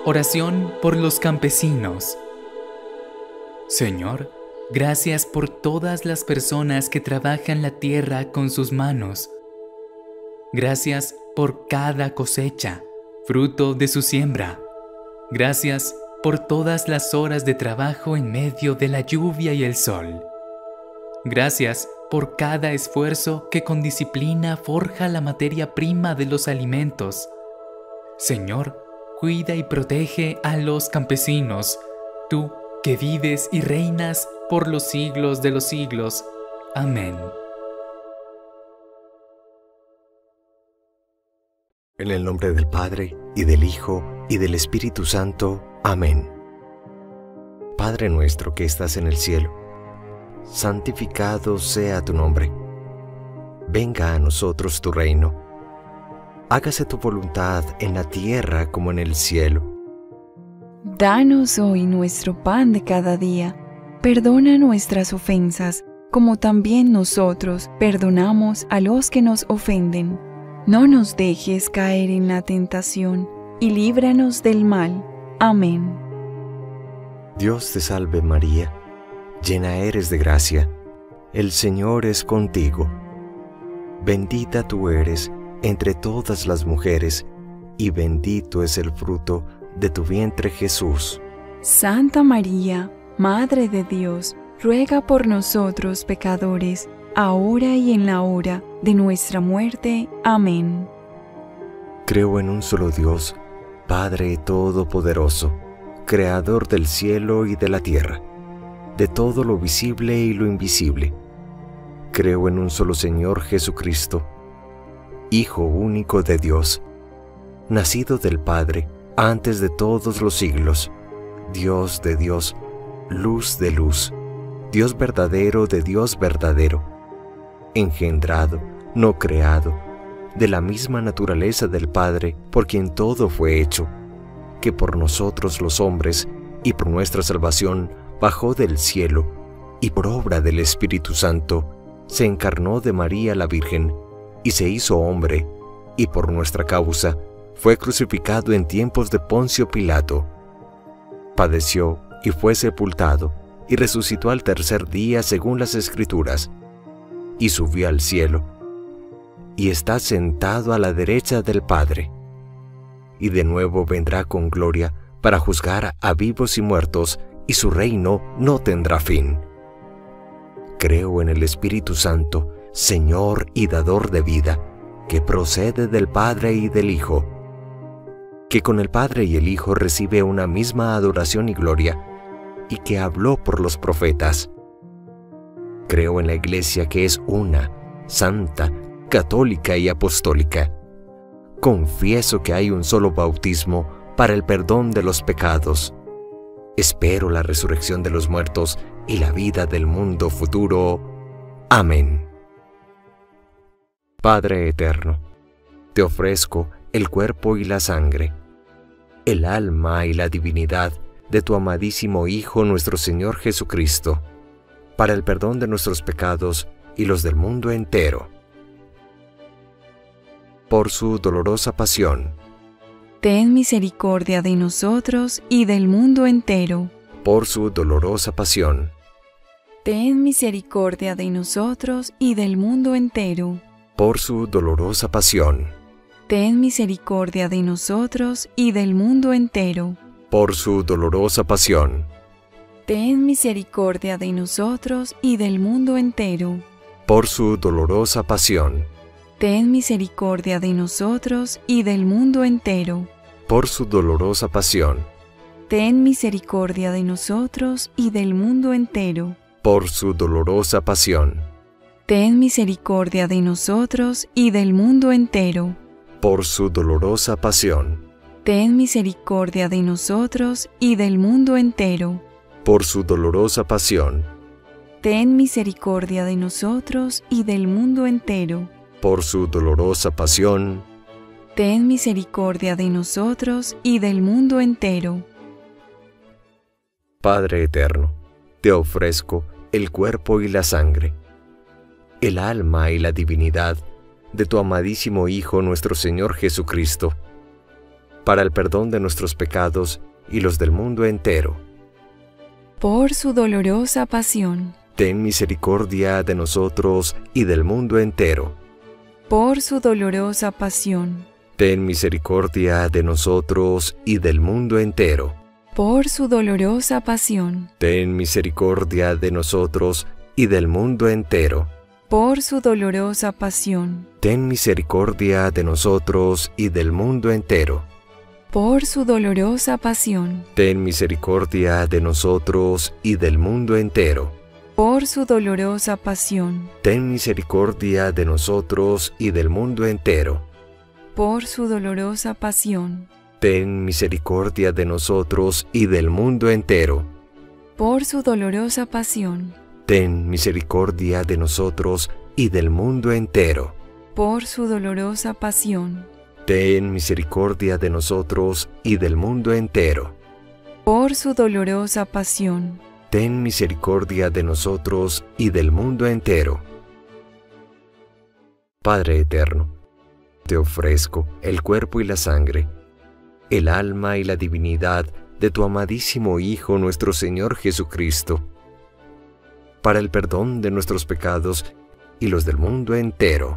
Oración por los campesinos. Señor, gracias por todas las personas que trabajan la tierra con sus manos. Gracias por cada cosecha, fruto de su siembra. Gracias por todas las horas de trabajo en medio de la lluvia y el sol. Gracias por cada esfuerzo que con disciplina forja la materia prima de los alimentos. Señor, cuida y protege a los campesinos, tú que vives y reinas por los siglos de los siglos. Amén. En el nombre del Padre, y del Hijo, y del Espíritu Santo. Amén. Padre nuestro que estás en el cielo, santificado sea tu nombre. Venga a nosotros tu reino. Hágase tu voluntad en la tierra como en el cielo. Danos hoy nuestro pan de cada día. Perdona nuestras ofensas, como también nosotros perdonamos a los que nos ofenden. No nos dejes caer en la tentación, y líbranos del mal. Amén. Dios te salve María, llena eres de gracia, el Señor es contigo. Bendita tú eres entre todas las mujeres, y bendito es el fruto de tu vientre Jesús. Santa María, Madre de Dios, ruega por nosotros pecadores, ahora y en la hora de nuestra muerte. Amén. Creo en un solo Dios, Padre Todopoderoso, Creador del cielo y de la tierra, de todo lo visible y lo invisible. Creo en un solo Señor Jesucristo, Hijo único de Dios, nacido del Padre antes de todos los siglos, Dios de Dios, luz de luz, Dios verdadero de Dios verdadero, engendrado, no creado, de la misma naturaleza del Padre, por quien todo fue hecho, que por nosotros los hombres y por nuestra salvación bajó del cielo, y por obra del Espíritu Santo se encarnó de María la Virgen, y se hizo hombre, y por nuestra causa fue crucificado en tiempos de Poncio Pilato. Padeció y fue sepultado, y resucitó al tercer día según las Escrituras, y subió al cielo, y está sentado a la derecha del Padre, y de nuevo vendrá con gloria para juzgar a vivos y muertos, y su reino no tendrá fin. Creo en el Espíritu Santo, Señor y dador de vida, que procede del Padre y del Hijo, que con el Padre y el Hijo recibe una misma adoración y gloria, y que habló por los profetas. Creo en la Iglesia que es una, santa, católica y apostólica. Confieso que hay un solo bautismo para el perdón de los pecados. Espero la resurrección de los muertos y la vida del mundo futuro. Amén. Padre eterno, te ofrezco el cuerpo y la sangre, el alma y la divinidad de tu amadísimo Hijo nuestro Señor Jesucristo, para el perdón de nuestros pecados y los del mundo entero. Por su dolorosa pasión, ten misericordia de nosotros y del mundo entero. Por su dolorosa pasión, ten misericordia de nosotros y del mundo entero. Por su dolorosa pasión, ten misericordia de nosotros y del mundo entero. Por su dolorosa pasión, ten misericordia de nosotros y del mundo entero. Por su dolorosa pasión, ten misericordia de nosotros y del mundo entero. Por su dolorosa pasión, ten misericordia de nosotros y del mundo entero. Por su dolorosa pasión, ten misericordia de nosotros y del mundo entero. Por su dolorosa pasión, ten misericordia de nosotros y del mundo entero. Por su dolorosa pasión, ten misericordia de nosotros y del mundo entero. Por su dolorosa pasión, ten misericordia de nosotros y del mundo entero. Padre eterno, te ofrezco el cuerpo y la sangre, el alma y la divinidad de tu amadísimo Hijo nuestro Señor Jesucristo, para el perdón de nuestros pecados y los del mundo entero. Por su dolorosa pasión. Ten misericordia de nosotros y del mundo entero. Por su dolorosa pasión. Ten misericordia de nosotros y del mundo entero. Por su dolorosa pasión. Ten misericordia de nosotros y del mundo entero. Por su dolorosa pasión. Ten misericordia de nosotros y del mundo entero. Por su dolorosa pasión. Ten misericordia de nosotros y del mundo entero. Por su dolorosa pasión. Ten misericordia de nosotros y del mundo entero. Por su dolorosa pasión. Ten misericordia de nosotros y del mundo entero. Por su dolorosa pasión. Ten misericordia de nosotros y del mundo entero. Por su dolorosa pasión. Ten misericordia de nosotros y del mundo entero. Por su dolorosa pasión. Ten misericordia de nosotros y del mundo entero. Padre eterno, te ofrezco el cuerpo y la sangre, el alma y la divinidad de tu amadísimo Hijo nuestro Señor Jesucristo, para el perdón de nuestros pecados y los del mundo entero.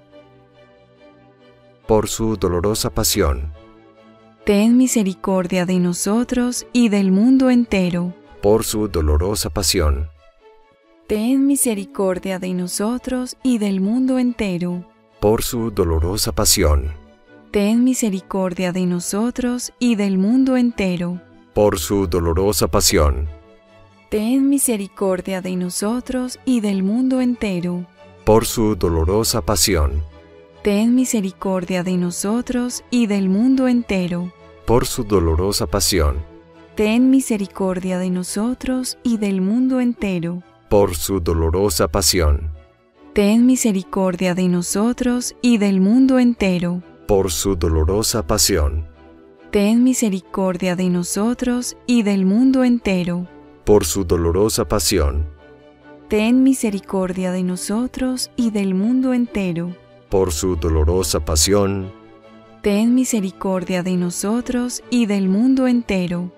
Por su dolorosa pasión. Ten misericordia de nosotros y del mundo entero. Por su dolorosa pasión. Ten misericordia de nosotros y del mundo entero. Por su dolorosa pasión. Ten misericordia de nosotros y del mundo entero. Por su dolorosa pasión. Ten misericordia de nosotros y del mundo entero. Por su dolorosa pasión. Ten misericordia de nosotros y del mundo entero. Por su dolorosa pasión. Ten misericordia de nosotros y del mundo entero. Por su dolorosa pasión. Ten misericordia de nosotros y del mundo entero. Por su dolorosa pasión. Ten misericordia de nosotros y del mundo entero. Por su dolorosa pasión. Ten misericordia de nosotros y del mundo entero. Por su dolorosa pasión. Ten misericordia de nosotros y del mundo entero.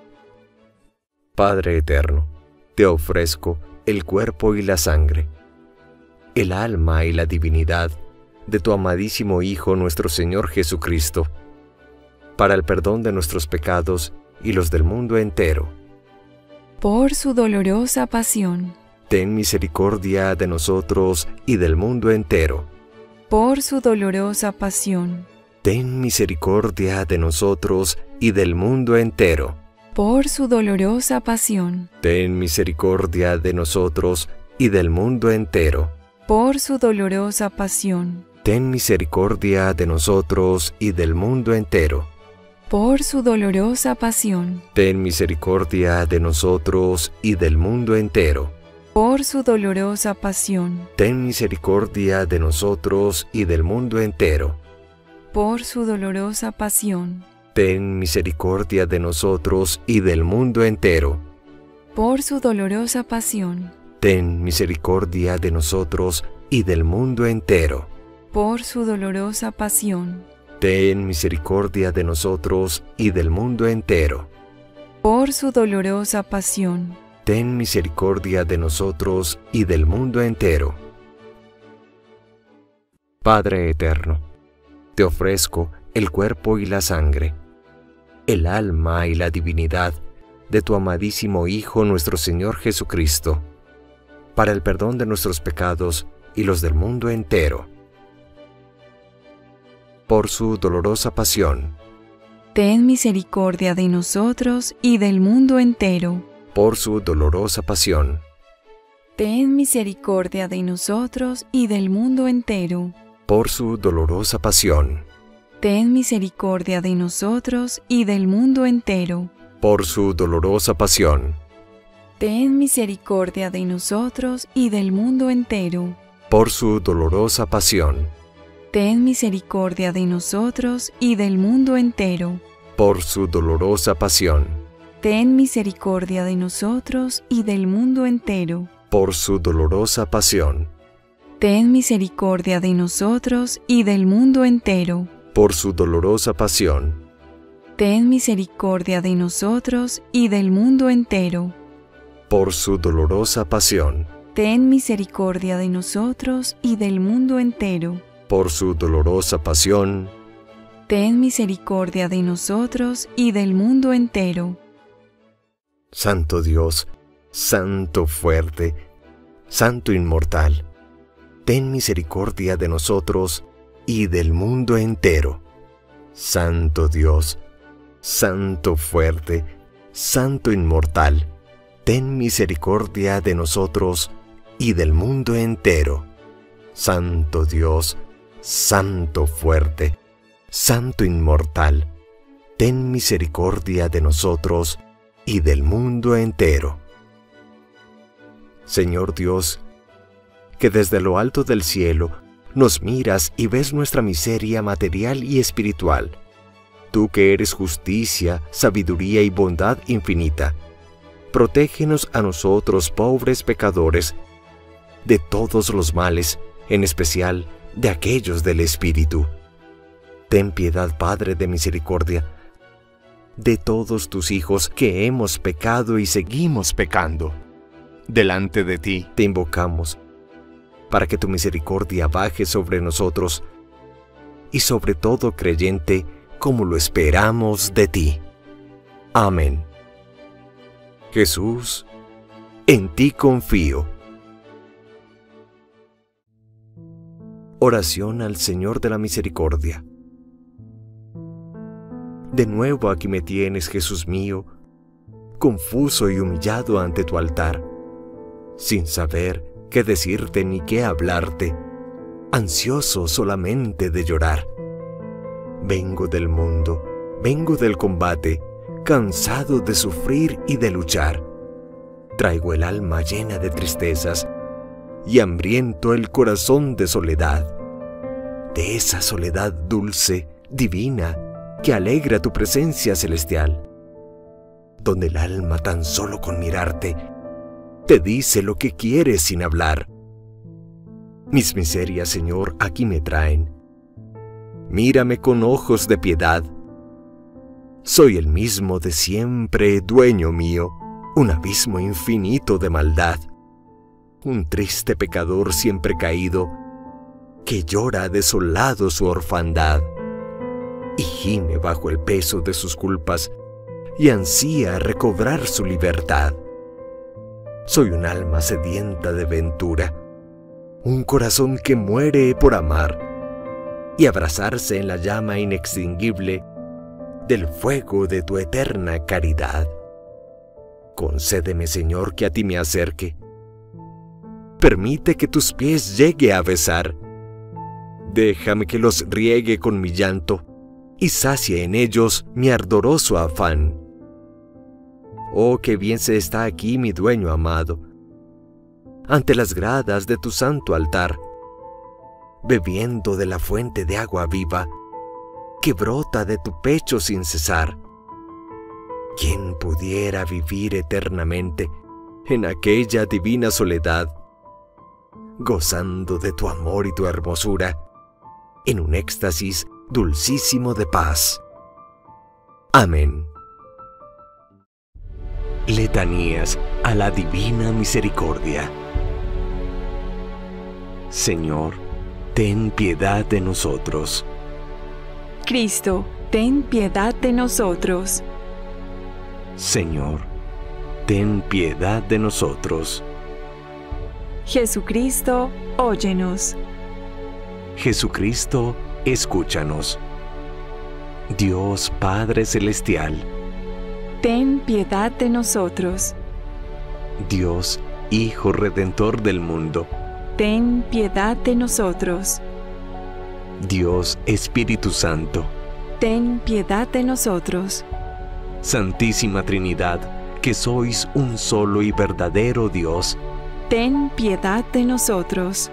Padre eterno, te ofrezco el cuerpo y la sangre, el alma y la divinidad de tu amadísimo Hijo nuestro Señor Jesucristo, para el perdón de nuestros pecados y los del mundo entero. Por su dolorosa pasión. Ten misericordia de nosotros y del mundo entero. Por su dolorosa pasión. Ten misericordia de nosotros y del mundo entero. Por su dolorosa pasión. Ten misericordia de nosotros y del mundo entero. Por su dolorosa pasión. Ten misericordia de nosotros y del mundo entero. Por su dolorosa pasión. Ten misericordia de nosotros y del mundo entero. Por su dolorosa pasión. Ten misericordia de nosotros y del mundo entero. Por su dolorosa pasión. Ten misericordia de nosotros y del mundo entero. Por su dolorosa pasión. Ten misericordia de nosotros y del mundo entero. Por su dolorosa pasión. Ten misericordia de nosotros y del mundo entero. Por su dolorosa pasión. Ten misericordia de nosotros y del mundo entero. Padre eterno, te ofrezco el cuerpo y la sangre, el alma y la divinidad de tu amadísimo Hijo nuestro Señor Jesucristo, para el perdón de nuestros pecados y los del mundo entero. Por su dolorosa pasión. Ten misericordia de nosotros y del mundo entero. Por su dolorosa pasión. Ten misericordia de nosotros y del mundo entero. Por su dolorosa pasión. Ten misericordia de nosotros y del mundo entero. Por su dolorosa pasión. Ten misericordia de nosotros y del mundo entero. Por su dolorosa pasión. Ten misericordia de nosotros y del mundo entero. Por su dolorosa pasión. Ten misericordia de nosotros y del mundo entero. Por su dolorosa pasión. Ten misericordia de nosotros y del mundo entero. Por su dolorosa pasión. ten misericordia de nosotros y del mundo entero. Por su dolorosa pasión, Ten misericordia de nosotros y del mundo entero. por su dolorosa pasión, Ten misericordia de nosotros y del mundo entero. Santo Dios, Santo fuerte, Santo inmortal, ten misericordia de nosotros y del mundo entero. Santo Dios, Santo fuerte, Santo inmortal, ten misericordia de nosotros y del mundo entero. Santo Dios, Santo fuerte, Santo inmortal, ten misericordia de nosotros y del mundo entero. Señor Dios, que desde lo alto del cielo nos miras y ves nuestra miseria material y espiritual, tú que eres justicia, sabiduría y bondad infinita, protégenos a nosotros, pobres pecadores, de todos los males, en especial de aquellos del Espíritu. Ten piedad, Padre de misericordia, de todos tus hijos que hemos pecado y seguimos pecando. Delante de ti te invocamos, para que tu misericordia baje sobre nosotros y sobre todo creyente, como lo esperamos de ti. Amén. Jesús, en ti confío. Oración al Señor de la Misericordia. De nuevo aquí me tienes, Jesús mío, confuso y humillado ante tu altar, sin saber qué decirte ni qué hablarte, ansioso solamente de llorar. Vengo del mundo, vengo del combate, cansado de sufrir y de luchar. Traigo el alma llena de tristezas y hambriento el corazón de soledad, de esa soledad dulce, divina, que alegra tu presencia celestial, donde el alma tan solo con mirarte te dice lo que quieres sin hablar. Mis miserias, Señor, aquí me traen. Mírame con ojos de piedad. Soy el mismo de siempre, dueño mío, un abismo infinito de maldad, un triste pecador siempre caído, que llora desolado su orfandad, y gime bajo el peso de sus culpas, y ansía recobrar su libertad. Soy un alma sedienta de ventura, un corazón que muere por amar, y abrazarse en la llama inextinguible del fuego de tu eterna caridad. Concédeme, Señor, que a ti me acerque. Permite que tus pies llegue a besar. Déjame que los riegue con mi llanto y sacie en ellos mi ardoroso afán. Oh, qué bien se está aquí mi dueño amado, ante las gradas de tu santo altar, bebiendo de la fuente de agua viva que brota de tu pecho sin cesar. ¿Quién pudiera vivir eternamente en aquella divina soledad, gozando de tu amor y tu hermosura, en un éxtasis dulcísimo de paz? Amén. Letanías a la Divina Misericordia. Señor, ten piedad de nosotros. Cristo, ten piedad de nosotros. Señor, ten piedad de nosotros. Jesucristo, óyenos. Jesucristo, escúchanos. Dios Padre Celestial, ten piedad de nosotros. Dios Hijo Redentor del mundo, Ten piedad de nosotros. Dios Espíritu Santo, Ten piedad de nosotros. Santísima Trinidad, que sois un solo y verdadero Dios, Ten piedad de nosotros.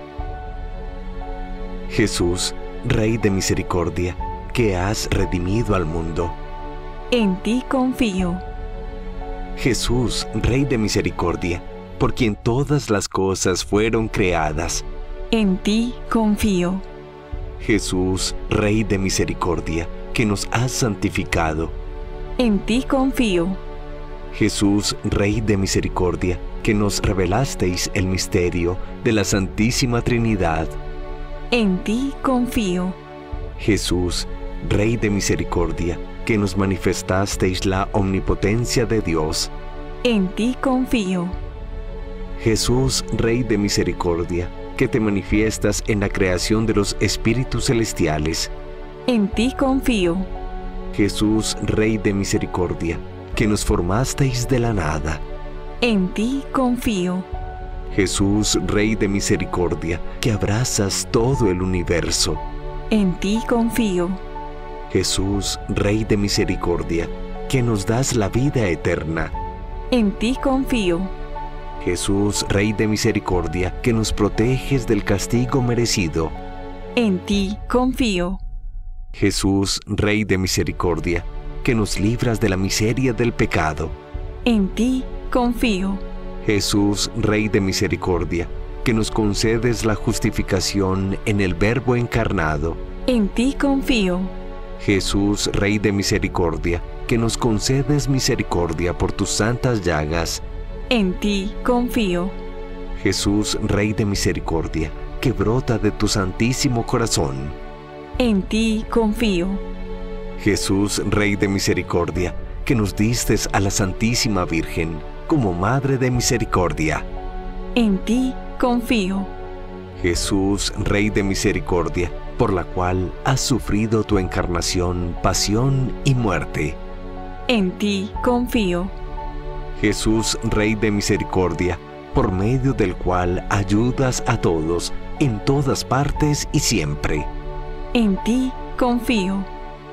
Jesús, Rey de misericordia, que has redimido al mundo. En ti confío. Jesús, Rey de misericordia, por quien todas las cosas fueron creadas. En ti confío. Jesús, Rey de misericordia, que nos has santificado, En ti confío. Jesús, Rey de misericordia, que nos revelasteis el misterio de la Santísima Trinidad. En ti confío. Jesús, Rey de misericordia, que nos manifestasteis la omnipotencia de Dios. En ti confío. Jesús, Rey de misericordia, que te manifiestas en la creación de los espíritus celestiales. En ti confío. Jesús, Rey de misericordia, que nos formasteis de la nada. En ti confío. Jesús, Rey de misericordia, que abrazas todo el universo. En ti confío. Jesús, Rey de misericordia, que nos das la vida eterna. En ti confío. Jesús, Rey de misericordia, que nos proteges del castigo merecido. En ti confío. Jesús, Rey de misericordia, que nos libras de la miseria del pecado. En ti confío. Jesús, Rey de misericordia, que nos concedes la justificación en el Verbo encarnado. En ti confío. Jesús, Rey de misericordia, que nos concedes misericordia por tus santas llagas. En ti confío. Jesús, Rey de misericordia, que brota de tu santísimo corazón. En ti confío. Jesús, Rey de misericordia, que nos distes a la Santísima Virgen como Madre de misericordia. En ti confío. Jesús, Rey de misericordia, por la cual has sufrido tu encarnación, pasión y muerte. En ti confío. Jesús, Rey de misericordia, por medio del cual ayudas a todos, en todas partes y siempre. En ti confío.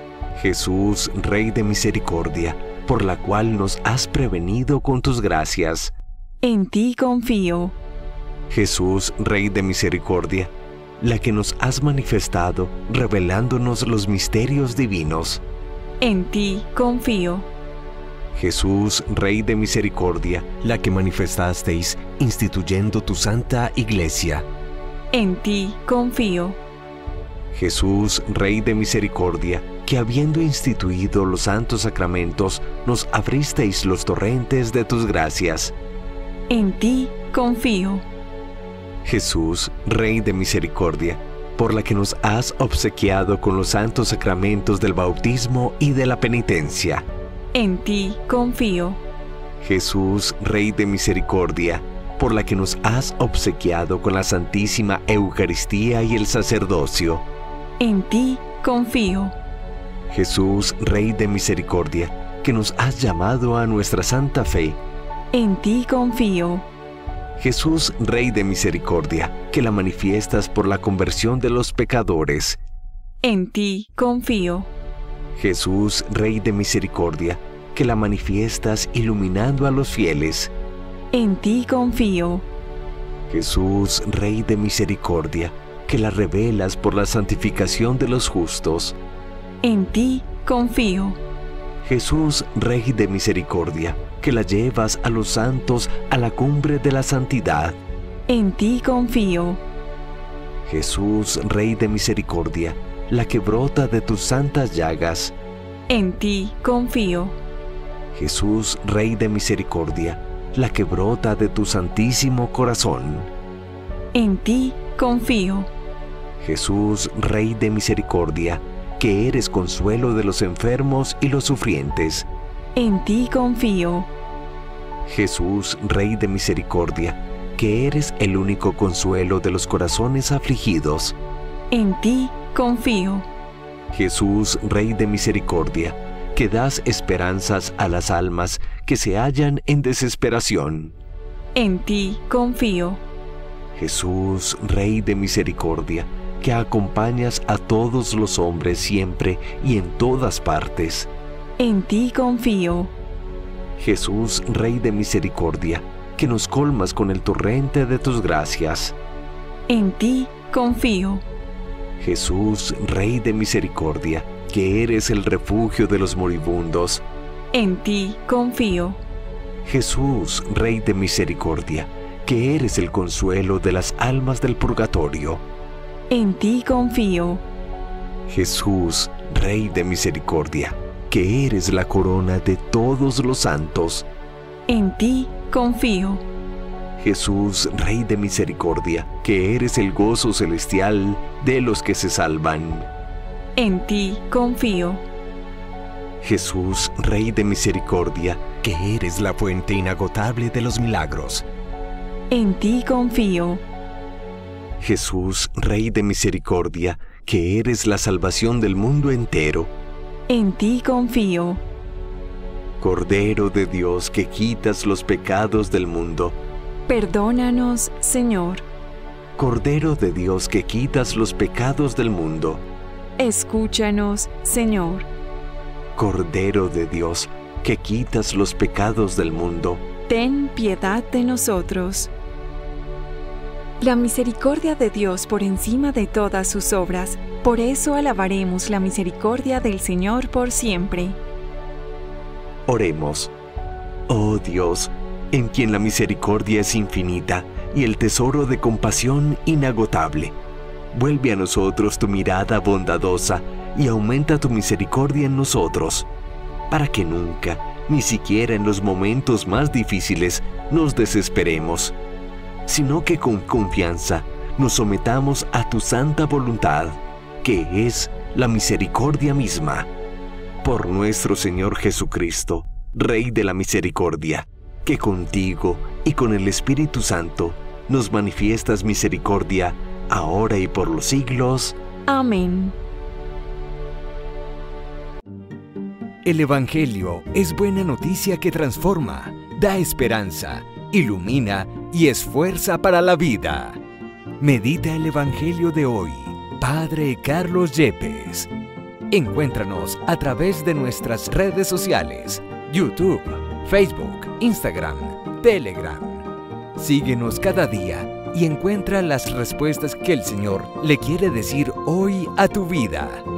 Jesús, Rey de misericordia, por la cual nos has prevenido con tus gracias. En ti confío. Jesús, Rey de misericordia, la que nos has manifestado, revelándonos los misterios divinos. En ti confío. Jesús, Rey de misericordia, la que manifestasteis, instituyendo tu santa iglesia. En ti confío. Jesús, Rey de misericordia, que habiendo instituido los santos sacramentos, nos abristeis los torrentes de tus gracias. En ti confío. Jesús, Rey de misericordia, por la que nos has obsequiado con los santos sacramentos del bautismo y de la penitencia. En ti confío. Jesús, Rey de misericordia, por la que nos has obsequiado con la Santísima Eucaristía y el sacerdocio. En ti confío. Jesús, Rey de misericordia, que nos has llamado a nuestra santa fe. En ti confío. Jesús, Rey de misericordia, que la manifiestas por la conversión de los pecadores. En ti confío. Jesús, Rey de misericordia, que la manifiestas iluminando a los fieles. En ti confío. Jesús, Rey de misericordia, que la revelas por la santificación de los justos. En ti confío. Jesús, Rey de misericordia, que la llevas a los santos a la cumbre de la santidad. En ti confío. Jesús, Rey de misericordia, la que brota de tus santas llagas. En ti confío. Jesús, Rey de misericordia, la que brota de tu santísimo corazón. En ti confío. Jesús, Rey de misericordia, que eres consuelo de los enfermos y los sufrientes. En ti confío. Jesús, Rey de misericordia, que eres el único consuelo de los corazones afligidos. En ti confío. Jesús, Rey de misericordia, que das esperanzas a las almas que se hallan en desesperación. En ti confío. Jesús, Rey de misericordia, que acompañas a todos los hombres siempre y en todas partes. En ti confío. Jesús, Rey de misericordia, que nos colmas con el torrente de tus gracias. En ti confío. Jesús, Rey de misericordia, que eres el refugio de los moribundos. En ti confío. Jesús, Rey de misericordia, que eres el consuelo de las almas del purgatorio. En ti confío. Jesús, Rey de misericordia, que eres la corona de todos los santos. En ti confío. Jesús, Rey de misericordia, que eres el gozo celestial de los que se salvan. En ti confío. Jesús, Rey de misericordia, que eres la fuente inagotable de los milagros. En ti confío. Jesús, Rey de misericordia, que eres la salvación del mundo entero. En ti confío. Cordero de Dios, que quitas los pecados del mundo. Perdónanos, Señor. Cordero de Dios, que quitas los pecados del mundo. Escúchanos, Señor. Cordero de Dios, que quitas los pecados del mundo. Ten piedad de nosotros. La misericordia de Dios por encima de todas sus obras, por eso alabaremos la misericordia del Señor por siempre. Oremos. Oh Dios, en quien la misericordia es infinita y el tesoro de compasión inagotable, vuelve a nosotros tu mirada bondadosa y aumenta tu misericordia en nosotros, para que nunca, ni siquiera en los momentos más difíciles, nos desesperemos, sino que con confianza nos sometamos a tu santa voluntad, que es la misericordia misma. Por nuestro Señor Jesucristo, Rey de la misericordia, que contigo y con el Espíritu Santo nos manifiestas misericordia, ahora y por los siglos. Amén. El Evangelio es buena noticia que transforma, da esperanza, ilumina y es fuerza para la vida. Medita el Evangelio de hoy, Padre Carlos Yepes. Encuéntranos a través de nuestras redes sociales, YouTube, Facebook, Instagram, Telegram. Síguenos cada día y encuentra las respuestas que el Señor le quiere decir hoy a tu vida.